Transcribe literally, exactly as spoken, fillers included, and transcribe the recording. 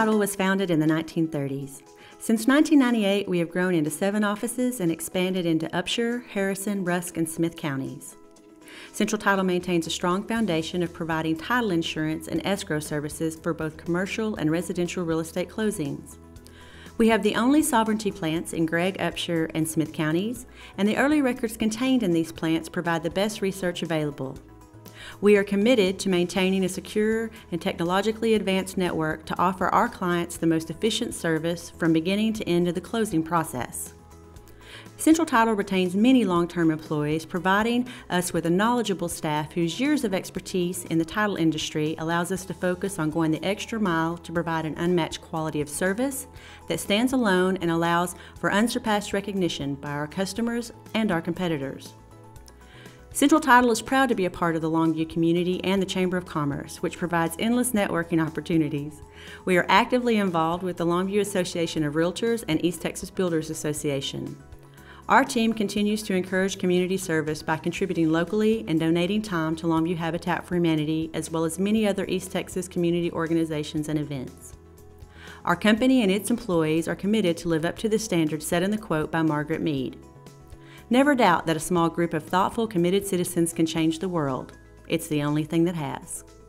Title was founded in the nineteen thirties. Since nineteen ninety-eight, we have grown into seven offices and expanded into Upshur, Harrison, Rusk, and Smith counties. Central Title maintains a strong foundation of providing title insurance and escrow services for both commercial and residential real estate closings. We have the only sovereignty plants in Gregg, Upshur, and Smith counties, and the early records contained in these plants provide the best research available. We are committed to maintaining a secure and technologically advanced network to offer our clients the most efficient service from beginning to end of the closing process. Central Title retains many long-term employees, providing us with a knowledgeable staff whose years of expertise in the title industry allows us to focus on going the extra mile to provide an unmatched quality of service that stands alone and allows for unsurpassed recognition by our customers and our competitors. Central Title is proud to be a part of the Longview community and the Chamber of Commerce, which provides endless networking opportunities. We are actively involved with the Longview Association of Realtors and East Texas Builders Association. Our team continues to encourage community service by contributing locally and donating time to Longview Habitat for Humanity, as well as many other East Texas community organizations and events. Our company and its employees are committed to live up to the standards set in the quote by Margaret Mead. Never doubt that a small group of thoughtful, committed citizens can change the world. It's the only thing that has.